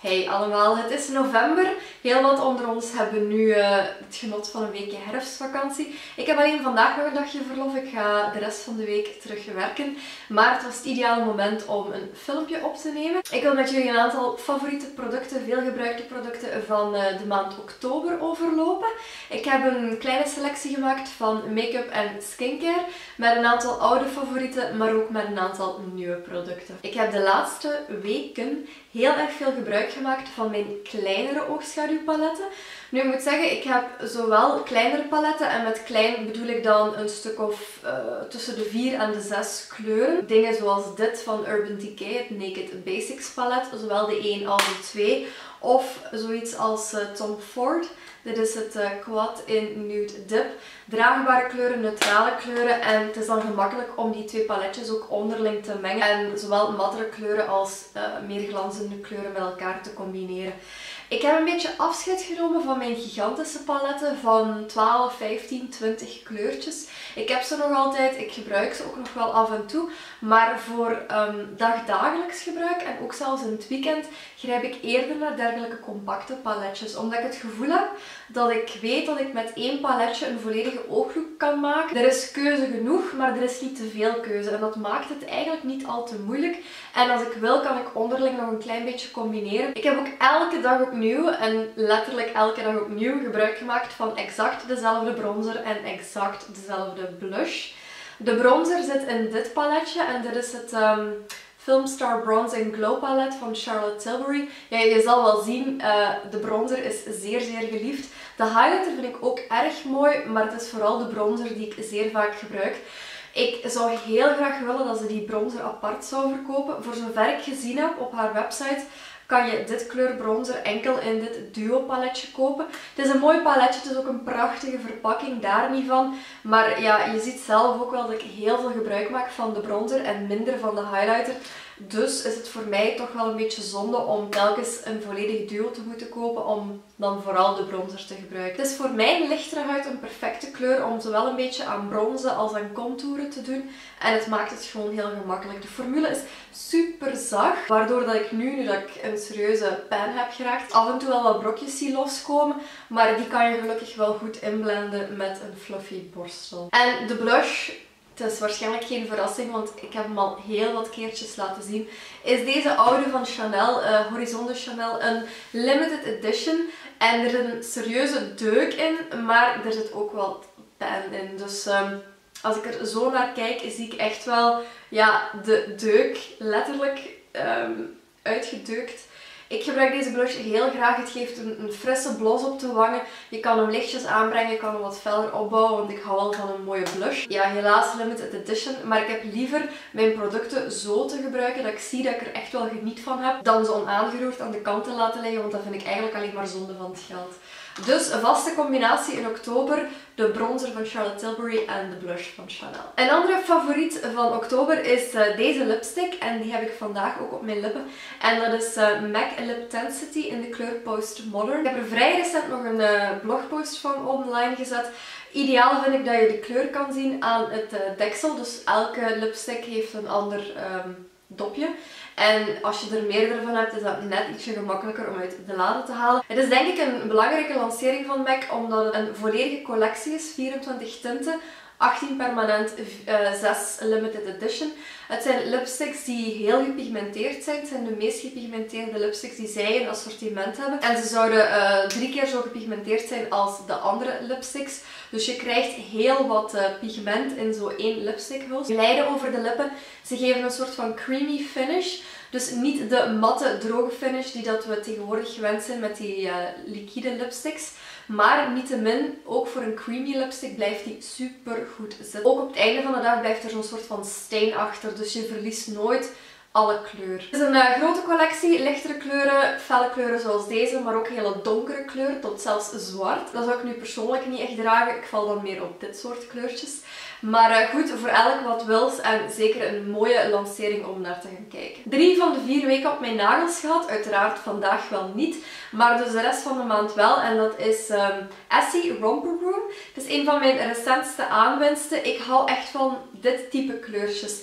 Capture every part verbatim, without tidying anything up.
Hey allemaal, het is november. Heel wat onder ons hebben nu uh, het genot van een weekje herfstvakantie. Ik heb alleen vandaag nog een dagje verlof. Ik ga de rest van de week terug werken. Maar het was het ideale moment om een filmpje op te nemen. Ik wil met jullie een aantal favoriete producten, veel gebruikte producten van uh, de maand oktober overlopen. Ik heb een kleine selectie gemaakt van make-up en skincare. Met een aantal oude favorieten, maar ook met een aantal nieuwe producten. Ik heb de laatste weken heel erg veel gebruik gemaakt van mijn kleinere oogschaduwpaletten. Nu, ik moet zeggen, ik heb zowel kleinere paletten en met klein bedoel ik dan een stuk of uh, tussen de vier en de zes kleuren. Dingen zoals dit van Urban Decay, het Naked Basics palet, zowel de één als de twee. Of zoiets als uh, Tom Ford. Dit is het uh, Quad in Nude Dip. Draagbare kleuren, neutrale kleuren en het is dan gemakkelijk om die twee paletjes ook onderling te mengen. En zowel mattere kleuren als uh, meer glanzende kleuren met elkaar te combineren. Ik heb een beetje afscheid genomen van mijn gigantische paletten van twaalf, vijftien, twintig kleurtjes. Ik heb ze nog altijd, ik gebruik ze ook nog wel af en toe. Maar voor um, dagdagelijks gebruik en ook zelfs in het weekend grijp ik eerder naar dergelijke compacte paletjes. Omdat ik het gevoel heb dat ik weet dat ik met één paletje een volledige ooglook kan maken. Er is keuze genoeg, maar er is niet te veel keuze. En dat maakt het eigenlijk niet al te moeilijk. En als ik wil, kan ik onderling nog een klein beetje combineren. Ik heb ook elke dag opnieuw, en letterlijk elke dag opnieuw, gebruik gemaakt van exact dezelfde bronzer en exact dezelfde blush. De bronzer zit in dit paletje en dit is het um, Filmstar Bronze and Glow palet van Charlotte Tilbury. Ja, je zal wel zien, uh, de bronzer is zeer zeer geliefd. De highlighter vind ik ook erg mooi, maar het is vooral de bronzer die ik zeer vaak gebruik. Ik zou heel graag willen dat ze die bronzer apart zou verkopen. Voor zover ik gezien heb op haar website kan je dit kleur bronzer enkel in dit duo paletje kopen. Het is een mooi paletje, het is ook een prachtige verpakking, daar niet van. Maar ja, je ziet zelf ook wel dat ik heel veel gebruik maak van de bronzer en minder van de highlighter. Dus is het voor mij toch wel een beetje zonde om telkens een volledig duo te moeten kopen om dan vooral de bronzer te gebruiken. Het is voor mijn lichtere huid een perfecte kleur om zowel een beetje aan bronzen als aan contouren te doen. En het maakt het gewoon heel gemakkelijk. De formule is super zacht, waardoor dat ik nu, nu dat ik een serieuze pan heb geraakt, af en toe wel wat brokjes zie loskomen. Maar die kan je gelukkig wel goed inblenden met een fluffy borstel. En de blush, het is waarschijnlijk geen verrassing, want ik heb hem al heel wat keertjes laten zien, is deze oude van Chanel, uh, Horizon de Chanel, een limited edition. En er zit een serieuze deuk in, maar er zit ook wel pan in. Dus um, als ik er zo naar kijk, zie ik echt wel ja, de deuk letterlijk um, uitgedeukt. Ik gebruik deze blush heel graag. Het geeft een, een frisse blos op de wangen. Je kan hem lichtjes aanbrengen, je kan hem wat feller opbouwen, want ik hou wel van een mooie blush. Ja, helaas limited edition, maar ik heb liever mijn producten zo te gebruiken dat ik zie dat ik er echt wel geniet van heb, dan ze onaangeroerd aan de kant te laten liggen, want dat vind ik eigenlijk alleen maar zonde van het geld. Dus een vaste combinatie in oktober, de bronzer van Charlotte Tilbury en de blush van Chanel. Een andere favoriet van oktober is uh, deze lipstick en die heb ik vandaag ook op mijn lippen. En dat is uh, MAC Lip Tensity in de kleur Post Modern. Ik heb er vrij recent nog een uh, blogpost van online gezet. Ideaal vind ik dat je de kleur kan zien aan het uh, deksel, dus elke lipstick heeft een ander um, dopje. En als je er meerdere van hebt, is dat net ietsje gemakkelijker om uit de lade te halen. Het is denk ik een belangrijke lancering van MAC, omdat het een volledige collectie is, vierentwintig tinten, achttien permanent, uh, zes limited edition. Het zijn lipsticks die heel gepigmenteerd zijn. Het zijn de meest gepigmenteerde lipsticks die zij in assortiment hebben. En ze zouden uh, drie keer zo gepigmenteerd zijn als de andere lipsticks. Dus je krijgt heel wat uh, pigment in zo één lipstickhuls. Glijden over de lippen. Ze geven een soort van creamy finish. Dus niet de matte, droge finish die dat we tegenwoordig gewend zijn met die uh, liquide lipsticks. Maar niettemin, ook voor een creamy lipstick blijft die super goed zitten. Ook op het einde van de dag blijft er zo'n soort van steen achter. Dus je verliest nooit alle kleur. Het is een uh, grote collectie, lichtere kleuren, felle kleuren zoals deze, maar ook hele donkere kleuren, tot zelfs zwart. Dat zou ik nu persoonlijk niet echt dragen. Ik val dan meer op dit soort kleurtjes. Maar uh, goed, voor elk wat wils en zeker een mooie lancering om naar te gaan kijken. Drie van de vier weken op mijn nagels gehad. Uiteraard vandaag wel niet, maar dus de rest van de maand wel. En dat is um, Essie Romper Room. Het is een van mijn recentste aanwinsten. Ik hou echt van dit type kleurtjes.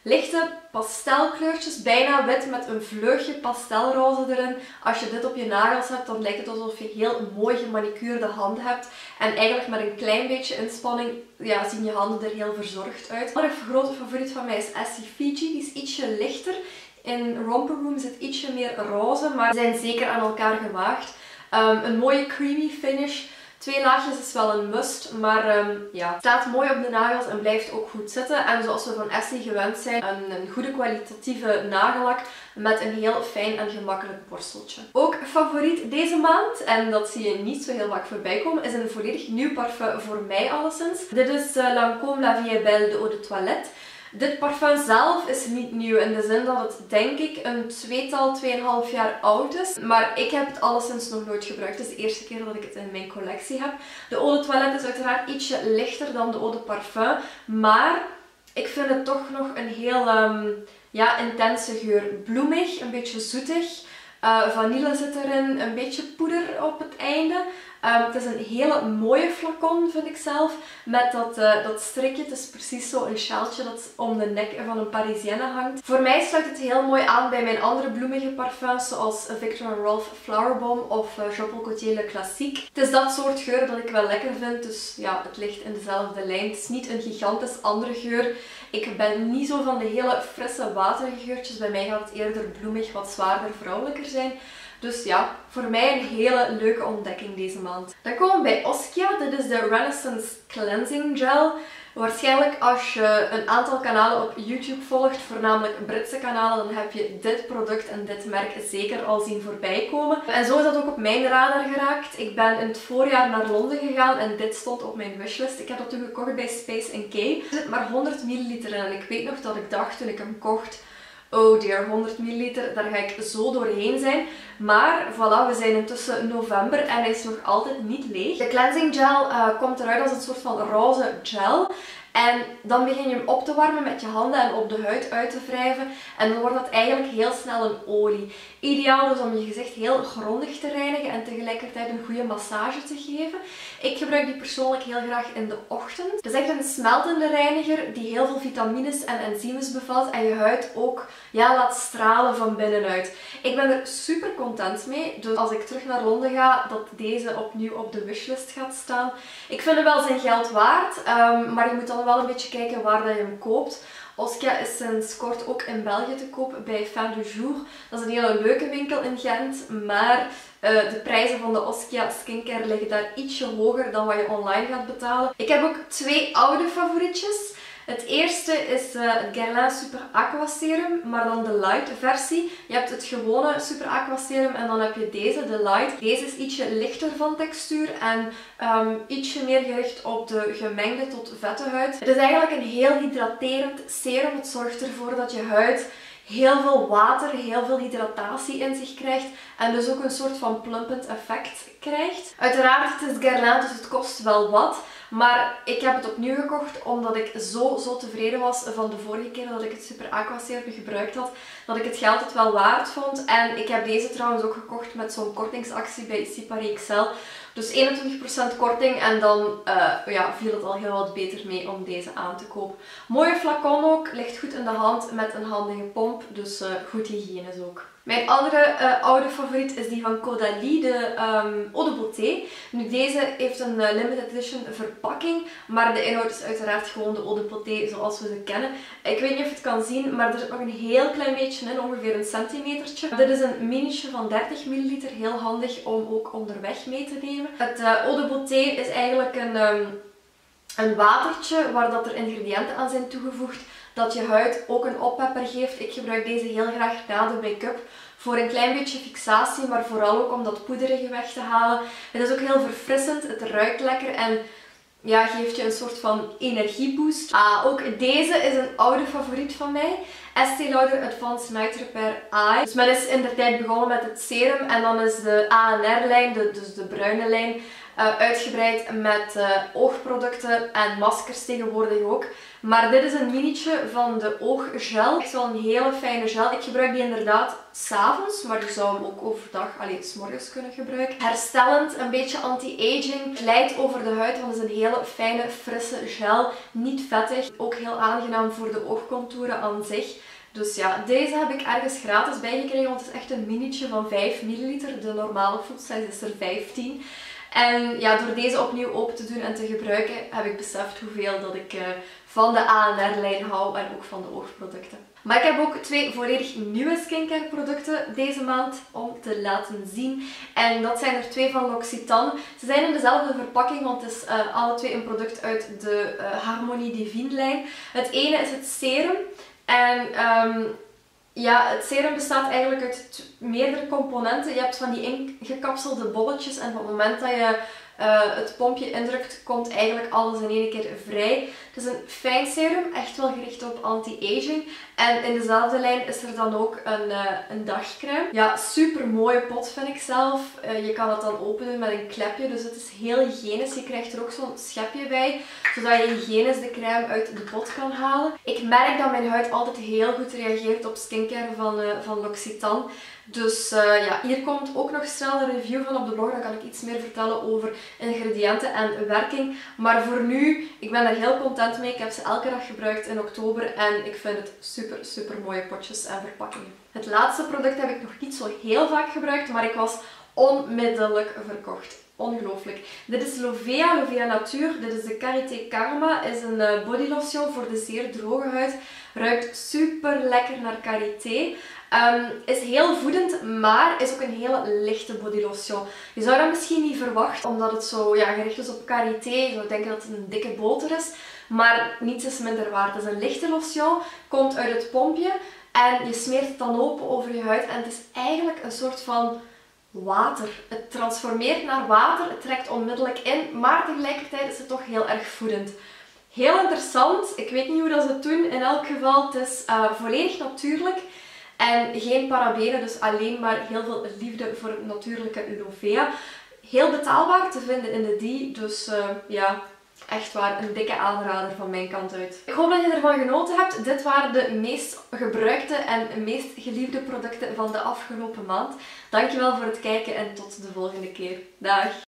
lichte pastelkleurtjes, bijna wit met een vleugje pastelroze erin. Als je dit op je nagels hebt, dan lijkt het alsof je heel mooi gemanicuurde handen hebt. En eigenlijk met een klein beetje inspanning ja, zien je handen er heel verzorgd uit. Een andere grote favoriet van mij is Essie Fiji. Die is ietsje lichter. In Romper Room zit ietsje meer roze, maar ze zijn zeker aan elkaar gewaagd. Um, een mooie creamy finish. Twee laagjes is wel een must, maar um, ja, staat mooi op de nagels en blijft ook goed zitten. En zoals we van Essie gewend zijn, een, een goede kwalitatieve nagellak met een heel fijn en gemakkelijk borsteltje. Ook favoriet deze maand, en dat zie je niet zo heel vaak voorbij komen, is een volledig nieuw parfum voor mij alleszins. Dit is uh, Lancôme La Vie est Belle de Eau de Toilette. Dit parfum zelf is niet nieuw in de zin dat het denk ik een tweetal, tweeënhalf jaar oud is. Maar ik heb het alleszins nog nooit gebruikt. Het is de eerste keer dat ik het in mijn collectie heb. De Eau de Toilette is uiteraard ietsje lichter dan de Eau de Parfum. Maar ik vind het toch nog een heel um, ja, intense geur. Bloemig, een beetje zoetig. Uh, vanille zit erin, een beetje poeder op het einde. Um, het is een hele mooie flacon, vind ik zelf, met dat, uh, dat strikje. Het is precies zo een sjaaltje dat om de nek van een Parisienne hangt. Voor mij sluit het heel mooi aan bij mijn andere bloemige parfums, zoals Viktor en Rolf Flowerbomb of uh, Jean Paul Gaultier Le Classique. Het is dat soort geur dat ik wel lekker vind, dus ja, het ligt in dezelfde lijn. Het is niet een gigantisch andere geur. Ik ben niet zo van de hele frisse, waterige geurtjes. Bij mij gaat het eerder bloemig, wat zwaarder, vrouwelijker zijn. Dus ja, voor mij een hele leuke ontdekking deze maand. Dan komen we bij Oskia. Dit is de Renaissance Cleansing Gel. Waarschijnlijk als je een aantal kanalen op YouTube volgt, voornamelijk Britse kanalen, dan heb je dit product en dit merk zeker al zien voorbij komen. En zo is dat ook op mijn radar geraakt. Ik ben in het voorjaar naar Londen gegaan en dit stond op mijn wishlist. Ik heb dat toen gekocht bij Space and K. Er zit maar honderd milliliter in en ik weet nog dat ik dacht toen ik hem kocht: oh dear, honderd milliliter, daar ga ik zo doorheen zijn. Maar voilà, we zijn intussen november en hij is nog altijd niet leeg. De cleansing gel uh, komt eruit als een soort van roze gel. En dan begin je hem op te warmen met je handen en op de huid uit te wrijven. En dan wordt dat eigenlijk heel snel een olie. Ideaal dus om je gezicht heel grondig te reinigen en tegelijkertijd een goede massage te geven. Ik gebruik die persoonlijk heel graag in de ochtend. Het is echt een smeltende reiniger die heel veel vitamines en enzymes bevat en je huid ook ja, laat stralen van binnenuit. Ik ben er super content mee, dus als ik terug naar Londen ga, dat deze opnieuw op de wishlist gaat staan. Ik vind hem wel zijn geld waard, um, maar je moet dan wel een beetje kijken waar dat je hem koopt. Oskia is sinds kort ook in België te koop bij Fin du Jour. Dat is een hele leuke winkel in Gent, maar uh, de prijzen van de Oskia skincare liggen daar ietsje hoger dan wat je online gaat betalen. Ik heb ook twee oude favorietjes. Het eerste is uh, het Guerlain Super Aqua Serum, maar dan de light versie. Je hebt het gewone Super Aqua Serum en dan heb je deze, de light. Deze is ietsje lichter van textuur en um, ietsje meer gericht op de gemengde tot vette huid. Het is eigenlijk een heel hydraterend serum. Het zorgt ervoor dat je huid heel veel water, heel veel hydratatie in zich krijgt en dus ook een soort van plumpend effect krijgt. Uiteraard, het is Guerlain, dus het kost wel wat. Maar ik heb het opnieuw gekocht omdat ik zo, zo tevreden was van de vorige keer dat ik het Super Aqua Serum gebruikt had. Dat ik het geld het wel waard vond. En ik heb deze trouwens ook gekocht met zo'n kortingsactie bij C Paris X L. Dus eenentwintig procent korting en dan uh, ja, viel het al heel wat beter mee om deze aan te kopen. Mooie flacon ook, ligt goed in de hand met een handige pomp. Dus uh, goed hygiënisch ook. Mijn andere uh, oude favoriet is die van Caudalie, de um, Eau de Beauté. Nu, deze heeft een uh, limited edition verpakking, maar de inhoud is uiteraard gewoon de Eau de Beauté zoals we ze kennen. Ik weet niet of je het kan zien, maar er zit nog een heel klein beetje in, ongeveer een centimetertje. Dit is een minietje van dertig milliliter, heel handig om ook onderweg mee te nemen. Het uh, Eau de Beauté is eigenlijk een, um, een watertje waar dat er ingrediënten aan zijn toegevoegd dat je huid ook een oppepper geeft. Ik gebruik deze heel graag na de make-up voor een klein beetje fixatie, maar vooral ook om dat poederige weg te halen. Het is ook heel verfrissend, het ruikt lekker en ja, geeft je een soort van energieboost. Ah, ook deze is een oude favoriet van mij. Estée Lauder Advanced Night Repair Eye. Dus men is in de tijd begonnen met het serum en dan is de A N R-lijn, dus de bruine lijn, Uh, uitgebreid met uh, oogproducten en maskers tegenwoordig ook. Maar dit is een minietje van de ooggel. Echt wel een hele fijne gel. Ik gebruik die inderdaad 's avonds, maar je zou hem ook overdag, alleen 's morgens kunnen gebruiken. Herstellend, een beetje anti-aging. Glijdt over de huid, want het is een hele fijne, frisse gel. Niet vettig. Ook heel aangenaam voor de oogcontouren aan zich. Dus ja, deze heb ik ergens gratis bijgekregen, want het is echt een minietje van vijf milliliter. De normale food size is er vijftien. En ja, door deze opnieuw open te doen en te gebruiken, heb ik beseft hoeveel dat ik uh, van de A N R-lijn hou en ook van de oogproducten. Maar ik heb ook twee volledig nieuwe skincare producten deze maand om te laten zien. En dat zijn er twee van L'Occitane. Ze zijn in dezelfde verpakking, want het is uh, alle twee een product uit de uh, Harmonie Divine lijn. Het ene is het serum. En um, ja, het serum bestaat eigenlijk uit meerdere componenten. Je hebt van die ingekapselde bolletjes en op het moment dat je uh, het pompje indrukt, komt eigenlijk alles in één keer vrij. Het is een fijn serum, echt wel gericht op anti-aging. En in dezelfde lijn is er dan ook een, uh, een dagcrème. Ja, super mooie pot vind ik zelf. Uh, je kan het dan open doen met een klepje, dus het is heel hygiënisch. Je krijgt er ook zo'n schepje bij, zodat je hygiënisch de crème uit de pot kan halen. Ik merk dat mijn huid altijd heel goed reageert op skincare van, uh, van L'Occitane. Dus uh, ja, hier komt ook nog snel een review van op de blog. Dan kan ik iets meer vertellen over ingrediënten en werking. Maar voor nu, ik ben er heel content mee. Ik heb ze elke dag gebruikt in oktober en ik vind het super, super mooie potjes en verpakkingen. Het laatste product heb ik nog niet zo heel vaak gebruikt, maar ik was onmiddellijk verkocht. Ongelooflijk. Dit is Lovea, Lovea Natuur. Dit is de Karité Karma. Is een body lotion voor de zeer droge huid. Ruikt super lekker naar karité. Um, is heel voedend, maar is ook een hele lichte body lotion. Je zou dat misschien niet verwachten, omdat het zo ja, gericht is op karité. Je zou denken dat het een dikke boter is. Maar niets is minder waard. Het is een lichte lotion, komt uit het pompje en je smeert het dan open over je huid. En het is eigenlijk een soort van water. Het transformeert naar water, het trekt onmiddellijk in, maar tegelijkertijd is het toch heel erg voedend. Heel interessant. Ik weet niet hoe dat ze het doen. In elk geval, het is uh, volledig natuurlijk. En geen parabenen, dus alleen maar heel veel liefde voor het natuurlijke Lovea. Heel betaalbaar te vinden in de D, dus uh, ja, echt waar een dikke aanrader van mijn kant uit. Ik hoop dat je ervan genoten hebt. Dit waren de meest gebruikte en meest geliefde producten van de afgelopen maand. Dankjewel voor het kijken en tot de volgende keer. Dag!